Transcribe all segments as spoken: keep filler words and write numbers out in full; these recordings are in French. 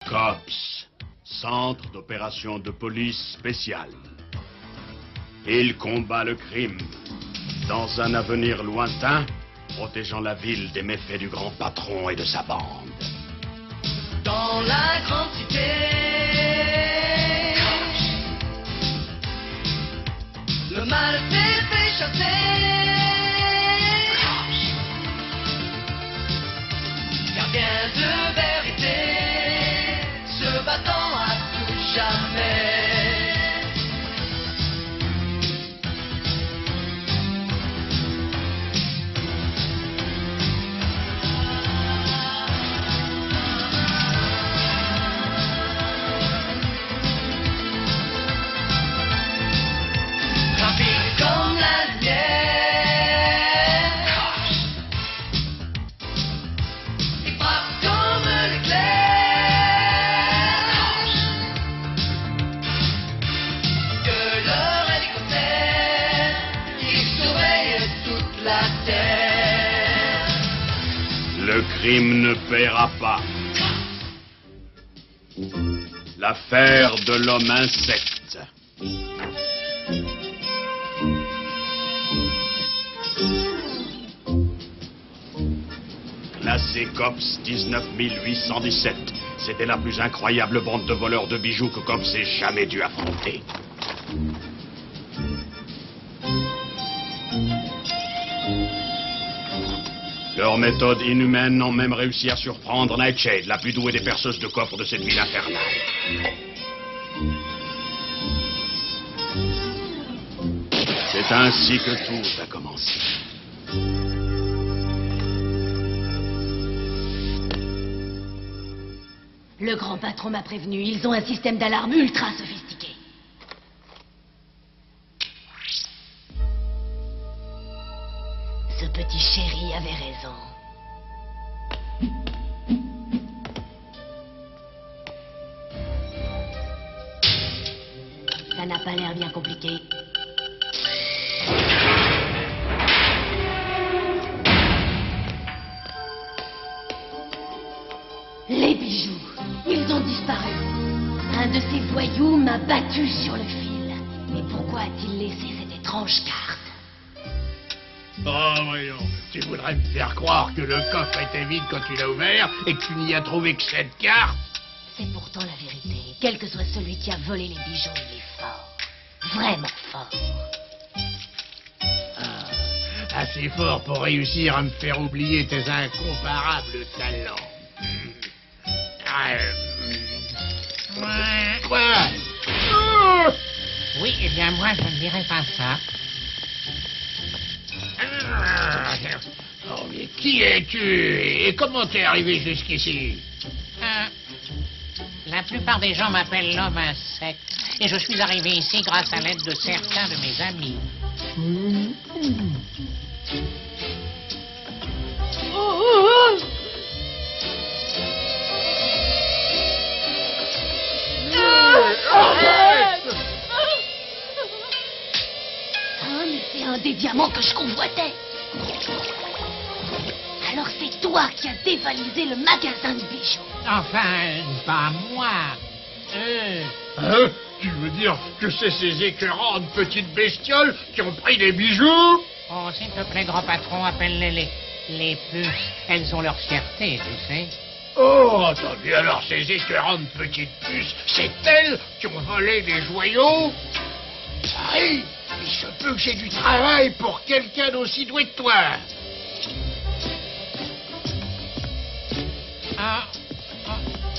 COPS, Centre d'opération de police spéciale. Il combat le crime dans un avenir lointain, protégeant la ville des méfaits du grand patron et de sa bande. Dans la grande cité, le mal s'est fait chasser. Gardien de vérité, se battant à tout jamais. Le crime ne paiera pas. L'affaire de l'homme insecte. Classé COPS dix-neuf mille huit cent dix-sept. C'était la plus incroyable bande de voleurs de bijoux que COPS ait jamais dû affronter. Leurs méthodes inhumaines ont même réussi à surprendre Nightshade, la plus douée des perceuses de coffres de cette ville infernale. C'est ainsi que tout a commencé. Le grand patron m'a prévenu, ils ont un système d'alarme ultra sophistiqué. Ce petit chéri avait raison. Ça n'a pas l'air bien compliqué. Les bijoux, ils ont disparu. Un de ces voyous m'a battu sur le fil. Mais pourquoi a-t-il laissé cette étrange carte? Oh, voyons, tu voudrais me faire croire que le coffre était vide quand tu l'as ouvert et que tu n'y as trouvé que cette carte? C'est pourtant la vérité. Quel que soit celui qui a volé les bijoux, il est fort. Vraiment fort. Ah, assez fort pour réussir à me faire oublier tes incomparables talents. Ah, euh... ouais. Quoi? Oh oui, eh bien, moi, je ne dirais pas ça. Oh, mais qui es-tu et comment t'es arrivé jusqu'ici? euh, La plupart des gens m'appellent l'homme insecte. Et je suis arrivé ici grâce à l'aide de certains de mes amis. Mmh. Oh, oh, oh. Oh, mais c'est un des diamants que je convoitais. Alors c'est toi qui as dévalisé le magasin de bijoux. Enfin, pas moi. Eux. Hein? Tu veux dire que c'est ces écœurantes petites bestioles qui ont pris des bijoux? Oh, s'il te plaît, grand patron, appelle-les les, les puces. Elles ont leur fierté, tu sais. Oh, attendez, alors ces écœurantes petites puces, c'est elles qui ont volé des joyaux? Harry, il se peut que j'ai du travail pour quelqu'un d'aussi doué que toi. Ah, ah.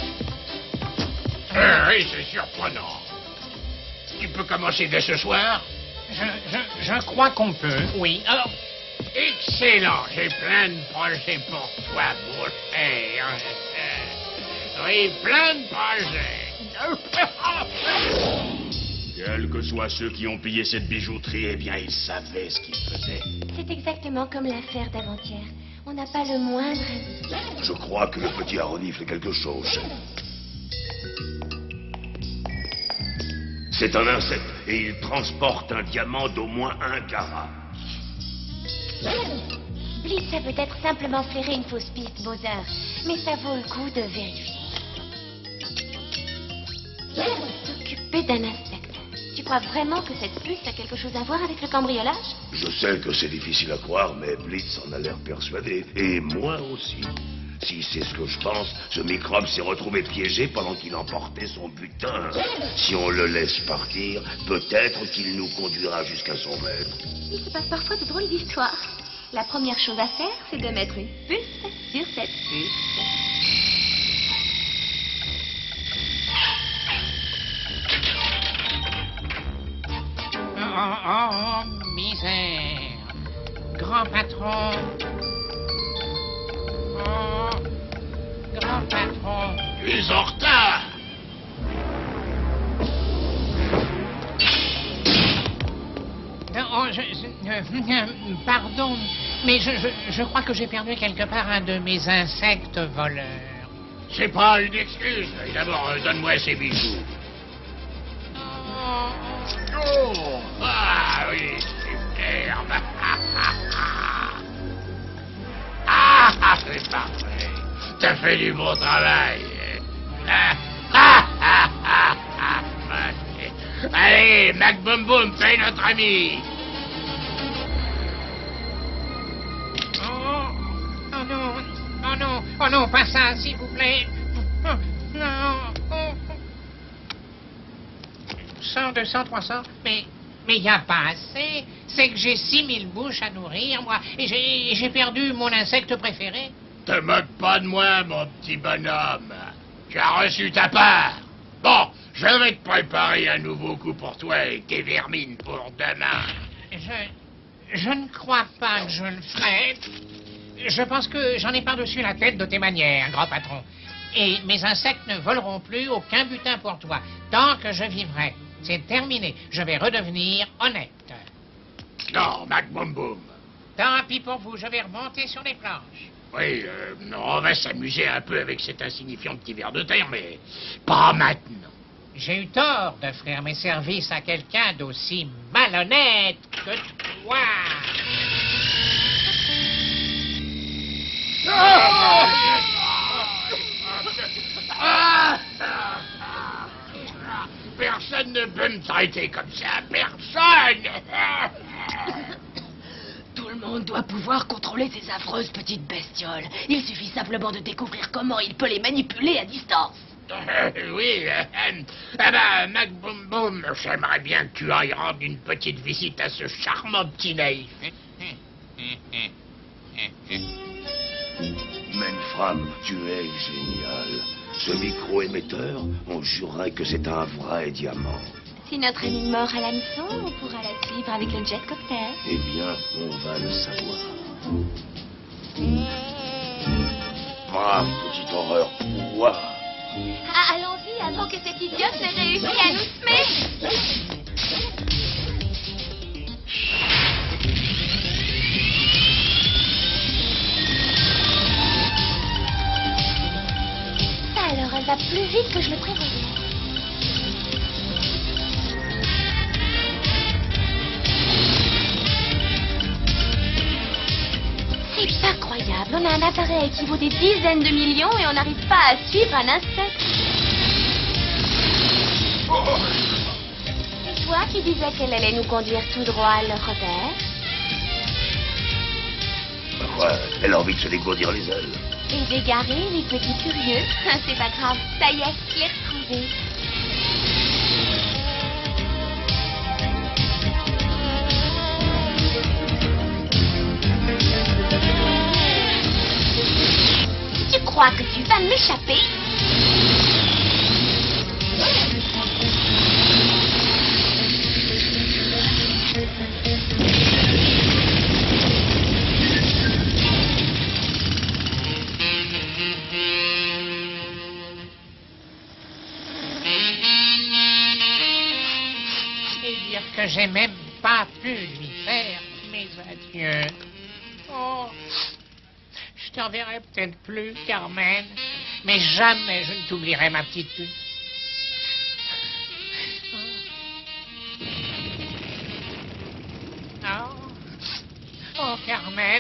Ah, oui, c'est surprenant. Tu peux commencer dès ce soir? Je, je, je crois qu'on peut, oui. Oh. Excellent, j'ai plein de projets pour toi, mon cher. Oui, plein de projets. Quels que soient ceux qui ont pillé cette bijouterie, eh bien, ils savaient ce qu'ils faisaient. C'est exactement comme l'affaire d'avant-hier. On n'a pas le moindre avis. Je crois que le petit Aroni fait quelque chose. C'est un insecte et il transporte un diamant d'au moins un carat. Bliss a peut-être simplement flairé une fausse piste, Bowser, mais ça vaut le coup de vérifier. S'occuper d'un insecte. Tu crois vraiment que cette puce a quelque chose à voir avec le cambriolage? Je sais que c'est difficile à croire, mais Blitz en a l'air persuadé. Et moi aussi. Si c'est ce que je pense, ce microbe s'est retrouvé piégé pendant qu'il emportait son butin. Si on le laisse partir, peut-être qu'il nous conduira jusqu'à son maître. Il se passe parfois de drôles d'histoires. La première chose à faire, c'est de mettre une puce sur cette puce. Oh, oh, oh, misère. Grand patron. Oh, grand patron. Tu es en retard. Oh, je, je- euh, pardon, mais je, je, je crois que j'ai perdu quelque part un de mes insectes voleurs. C'est pas une excuse. Et d'abord, euh, donne-moi ces bijoux. Oh, Oh, ah oui, superbe. Ah, c'est parfait. T'as fait du bon travail. Ah, ah, ah, ah, ah. Allez, Mac Boom Boom, fais notre ami. oh, oh non, oh non, oh non, pas ça, s'il vous plaît. Oh, non, oh. cent, deux cents, trois cents, mais mais il n'y a pas assez. C'est que j'ai six mille bouches à nourrir, moi, et j'ai j'ai perdu mon insecte préféré. Te moque pas de moi, mon petit bonhomme. Tu as reçu ta part. Bon, je vais te préparer un nouveau coup pour toi et tes vermines pour demain. Je, je ne crois pas que je le ferai. Je pense que j'en ai par-dessus la tête de tes manières, grand patron. Et mes insectes ne voleront plus aucun butin pour toi, tant que je vivrai. C'est terminé. Je vais redevenir honnête. Non, Mac Boom Boom. Tant pis pour vous, je vais remonter sur les planches. Oui, euh, on va s'amuser un peu avec cet insignifiant petit ver de terre, mais pas maintenant. J'ai eu tort d'offrir mes services à quelqu'un d'aussi malhonnête que toi. Ah! Personne ne peut me traiter comme ça, personne. Tout le monde doit pouvoir contrôler ces affreuses petites bestioles. Il suffit simplement de découvrir comment il peut les manipuler à distance. Euh, oui, euh, euh, ah bah, Mac Boom Boom, j'aimerais bien que tu ailles rendre une petite visite à ce charmant petit naïf. Mainfram, tu es génial. Ce micro-émetteur, on jurerait que c'est un vrai diamant. Si notre ami mord à l'hameçon, on pourra la suivre avec le jet cocktail. Eh bien, on va le savoir. Brave petite horreur, pouvoir. Ah, allons-y avant que cette idiote n'ait réussi à nous semer. Ça alors, elle va plus vite que je le prévoyais. C'est incroyable, on a un appareil qui vaut des dizaines de millions et on n'arrive pas à suivre un insecte. C'est toi qui disais qu'elle allait nous conduire tout droit à leur repère. Quoi, elle a envie de se dégourdir les ailes. Les égarés, les petits curieux. C'est pas grave, ça y est, je l'ai retrouvé. Tu crois que tu vas m'échapper? Et dire que j'ai même pas pu lui faire mes adieux. Oh, je t'enverrai peut-être plus, Carmen, mais jamais je ne t'oublierai, ma petite puce. Oh, oh Carmen.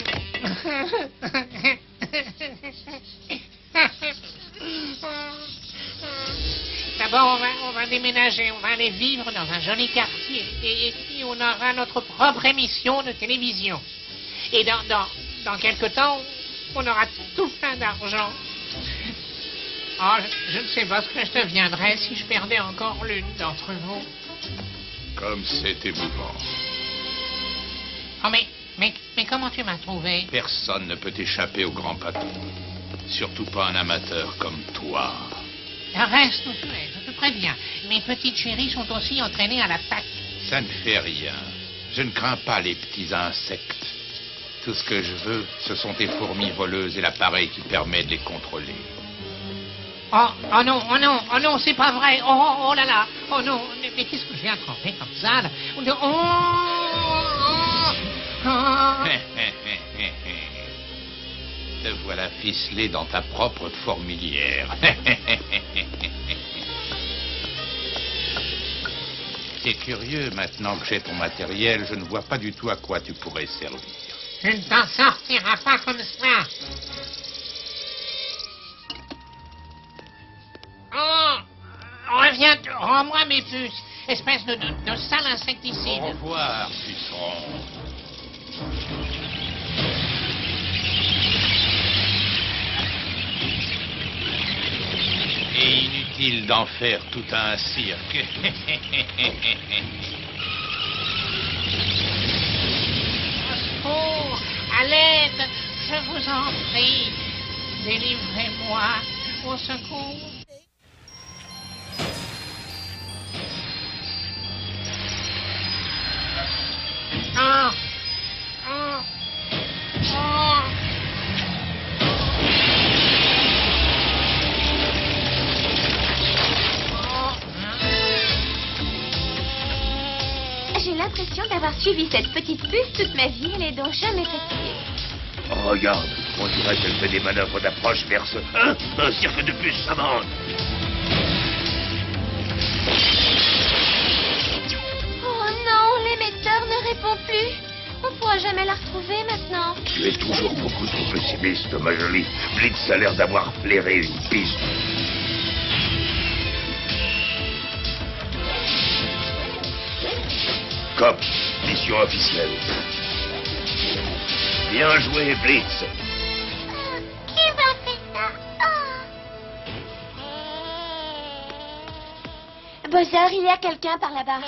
Ta D'abord, on va, on va déménager, on va aller vivre dans un joli quartier. Et, et puis, on aura notre propre émission de télévision. Et dans, dans, dans quelque temps, on aura tout plein d'argent. Oh, je, je ne sais pas ce que je deviendrais si je perdais encore l'une d'entre vous. Comme c'est émouvant. Oh, mais, mais, mais comment tu m'as trouvé? Personne ne peut échapper au grand patron. Surtout pas un amateur comme toi. Reste où tu es, je te préviens. Mes petites chéries sont aussi entraînées à l'attaque. Ça ne fait rien. Je ne crains pas les petits insectes. Tout ce que je veux, ce sont tes fourmis voleuses et l'appareil qui permet de les contrôler. Oh, oh non, oh non, oh non, c'est pas vrai. Oh, oh, oh là là. Oh non, mais, mais qu'est-ce que je viens de tremper comme ça, là? Oh, oh, oh, oh. Te voilà ficelé dans ta propre fourmilière. C'est curieux, maintenant que j'ai ton matériel, je ne vois pas du tout à quoi tu pourrais servir. Tu ne t'en sortiras pas comme ça. Oh, reviens, rends-moi mes puces, espèce de, de, de sale insecticide. Au revoir, puceron. Et inutile d'en faire tout un cirque. Oh, à l'aide, je vous en prie, délivrez-moi, au secours. Ah, ah, ah. J'ai l'impression d'avoir suivi cette petite puce toute ma vie. Elle est donc jamais fatiguée. Oh, regarde, on dirait qu'elle fait des manœuvres d'approche vers ce... Hein? Un cirque de puces savantes. Oh non, l'émetteur ne répond plus. On ne pourra jamais la retrouver maintenant. Tu es toujours beaucoup trop pessimiste, ma jolie. Blitz a l'air d'avoir flairé une piste. Cop, mission officielle. Bien joué, Blitz. Qui va faire ça? Oh. Bowser, il y a quelqu'un par là-bas.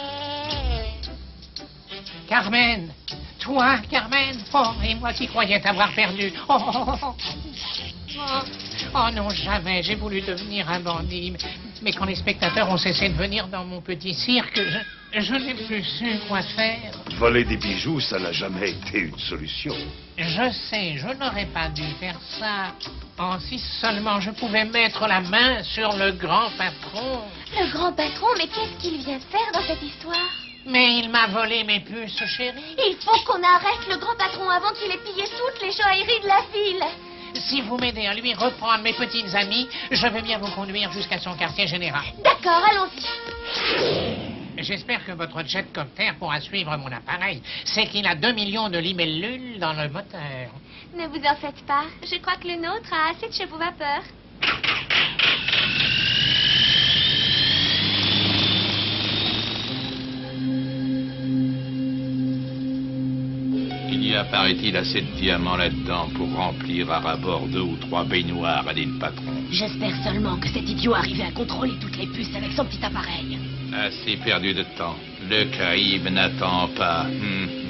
Carmen, toi, Carmen. Oh, et moi qui croyais t'avoir perdu. Oh, oh, oh, oh. Oh, oh non, jamais. J'ai voulu devenir un bandit. Mais quand les spectateurs ont cessé de venir dans mon petit cirque, je, je n'ai plus su quoi faire. Voler des bijoux, ça n'a jamais été une solution. Je sais, je n'aurais pas dû faire ça. Oh, si seulement je pouvais mettre la main sur le grand patron. Le grand patron, mais qu'est-ce qu'il vient de faire dans cette histoire? Mais il m'a volé mes puces, chérie. Il faut qu'on arrête le grand patron avant qu'il ait pillé toutes les joailleries de la ville. Si vous m'aidez à lui reprendre mes petites amies, je vais bien vous conduire jusqu'à son quartier général. D'accord, allons-y. J'espère que votre jetcopter pourra suivre mon appareil. C'est qu'il a deux millions de libellules dans le moteur. Ne vous en faites pas. Je crois que le nôtre a assez de chevaux vapeur. Il y a, paraît-il, assez de diamants là-dedans pour remplir à rabord deux ou trois baignoires à l'île patron. J'espère seulement que cet idiot arrive à contrôler toutes les puces avec son petit appareil. Assez perdu de temps. Le Caraïbe n'attend pas. Hum, hum.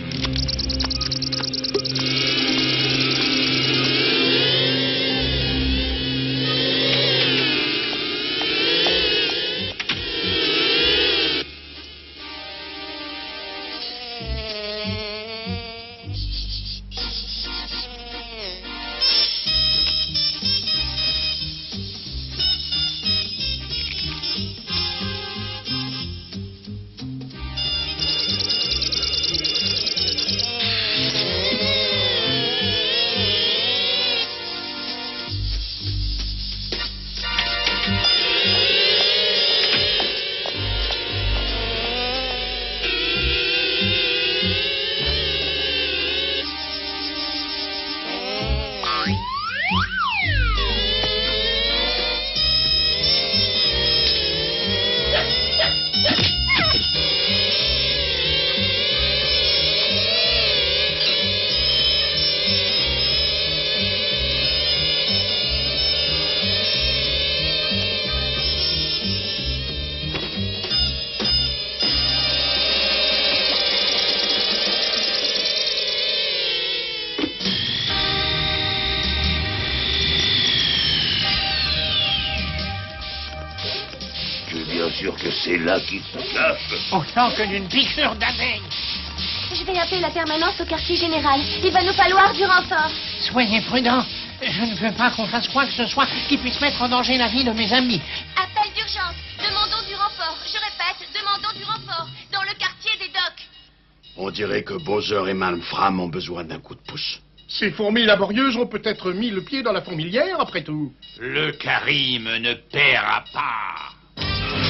C'est bien sûr que c'est là qu'il se cache. Autant que d'une piqûre d'abeille. Je vais appeler la permanence au quartier général. Il va nous falloir du renfort. Soyez prudents. Je ne veux pas qu'on fasse quoi que ce soit qui puisse mettre en danger la vie de mes amis. Appel d'urgence. Demandons du renfort. Je répète, demandons du renfort. Dans le quartier des docks. On dirait que Bowser et Mme Fram ont besoin d'un coup de pouce. Ces fourmis laborieuses ont peut-être mis le pied dans la fourmilière, après tout. Le Karim ne paiera pas.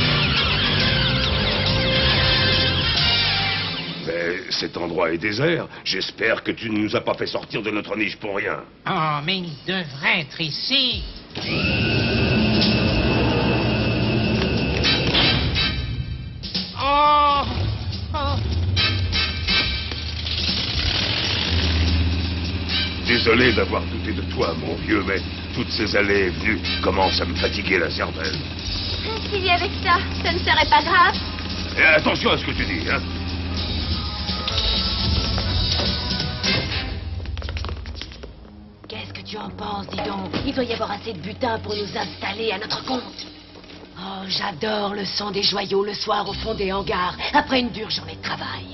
Mais cet endroit est désert. J'espère que tu ne nous as pas fait sortir de notre niche pour rien. Oh, mais il devrait être ici. Oh, oh. Désolé d'avoir douté de toi, mon vieux, mais toutes ces allées et venues commencent à me fatiguer la cervelle. S'il y avait ça, ça ne serait pas grave. Et attention à ce que tu dis, hein. Qu'est-ce que tu en penses, dis donc? Il doit y avoir assez de butin pour nous installer à notre compte. Oh, j'adore le son des joyaux le soir au fond des hangars, après une dure journée de travail.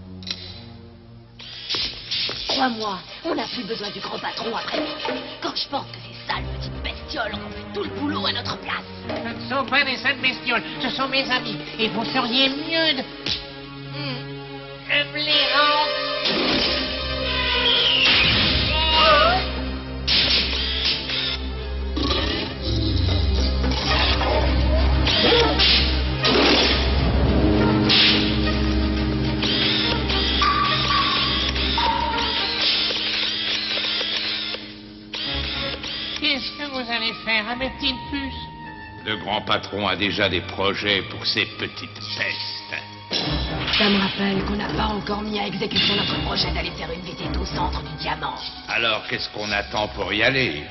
Crois-moi, on n'a plus besoin du grand patron après. Quand je pense que ces sales petites bestioles ont fait tout le boulot à notre place. Ce ne sont pas des sales bestioles, ce sont mes amis. Et vous feriez mieux de... Hmm, de me les rendre. Qu'est-ce que vous allez faire à mes petites puces? Le grand patron a déjà des projets pour ses petites pestes. Ça me rappelle qu'on n'a pas encore mis à exécution notre projet d'aller faire une visite au centre du diamant. Alors qu'est-ce qu'on attend pour y aller?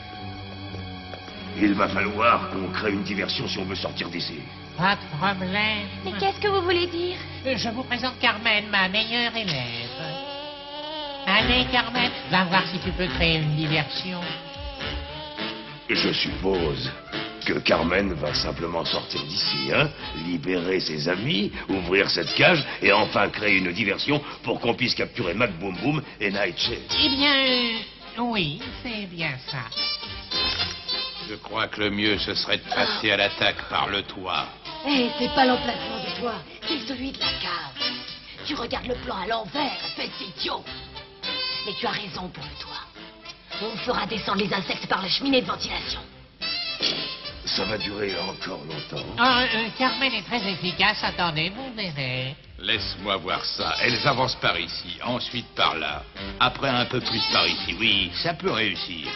Il va falloir qu'on crée une diversion si on veut sortir d'ici. Pas de problème. Mais qu'est-ce que vous voulez dire? Je vous présente Carmen, ma meilleure élève. Allez, Carmen, va voir si tu peux créer une diversion. Je suppose que Carmen va simplement sortir d'ici, hein, libérer ses amis, ouvrir cette cage et enfin créer une diversion pour qu'on puisse capturer Mac Boom Boom et Nightshade. Eh bien, euh, oui, c'est bien ça. Je crois que le mieux, ce serait de passer à l'attaque par le toit. Eh, c'est pas l'emplacement du toit, c'est celui de la cave. Tu regardes le plan à l'envers, espèce d'idiot. Mais tu as raison pour le toit. On fera descendre les insectes par la cheminée de ventilation. Ça va durer encore longtemps. Ah, euh, Carmen est très efficace, attendez, vous verrez. Laisse-moi voir ça. Elles avancent par ici, ensuite par là. Après un peu plus par ici. Oui, ça peut réussir.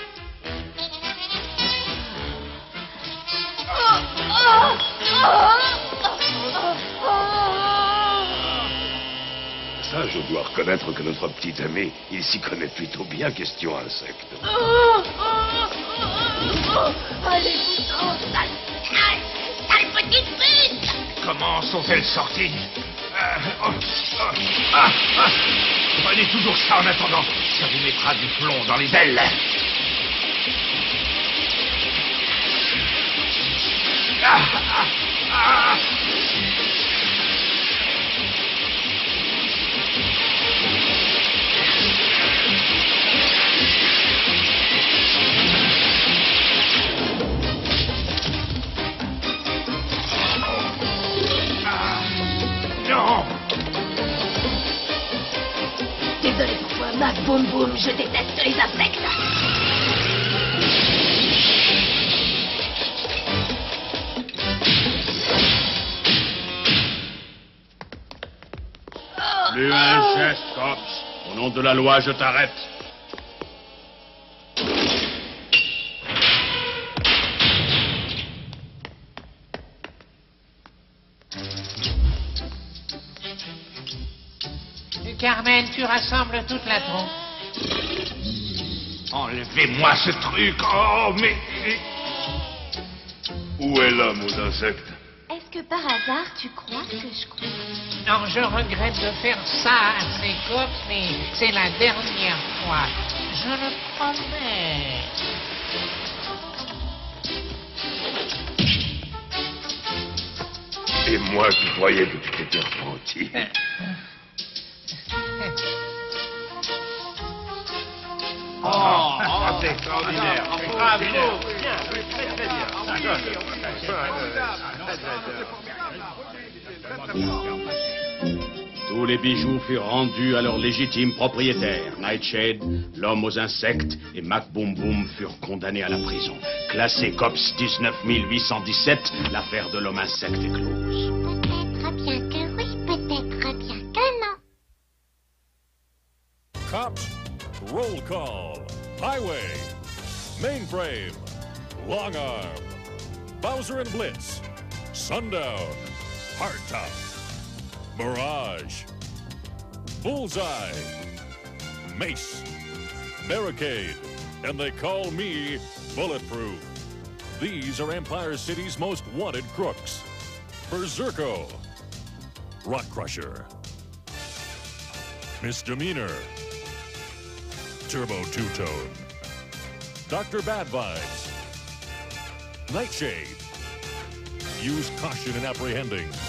Ça, je dois reconnaître que notre petit ami, il s'y connaît plutôt bien question insectes. Oh, oh, oh, oh. Allez-vous-en, sale, sale, sale petite pute! Comment sont-elles sorties euh, oh, oh, ah, ah. Prenez toujours ça en attendant. Ça vous mettra du plomb dans les ailes. Ah, ah, ah. Non! Désolé pour toi, Mac Boom Boom, je déteste les insectes. Plus un geste, Cops. Au nom de la loi, je t'arrête. Carmen, tu rassembles toute la troupe. Enlevez-moi ce truc. Oh, mais... Où est l'homme aux insectes? Est-ce que par hasard tu crois que je crois? Non, je regrette de faire ça à ces cops, mais c'est la dernière fois. Je le promets. Et moi qui croyais que tu t'étais repenti. Oh, oh, c'est extraordinaire. Bravo. Bien, très très bien. Tous les bijoux furent rendus à leurs légitimes propriétaires. Nightshade, l'homme aux insectes et Mac Boom Boom furent condamnés à la prison. Classé COPS dix-neuf mille huit cent dix-sept, l'affaire de l'homme insecte est close. Peut-être bien que oui, peut-être bien que non. Cops, roll call, highway, mainframe, long arm, Bowser and Blitz, sundown, hardtop, mirage, bullseye, mace, barricade, and they call me bulletproof. These are Empire City's most wanted crooks. Berserko, Rock Crusher, Misdemeanor, Turbo Two-Tone, Doctor Bad Vibes, Nightshade. Use caution in apprehending.